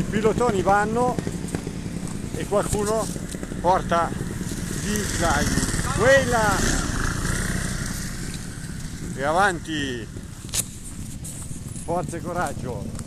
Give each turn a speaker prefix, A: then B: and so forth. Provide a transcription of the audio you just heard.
A: pilotoni vanno e qualcuno porta gli zaini. Quella! E avanti! Forza e coraggio!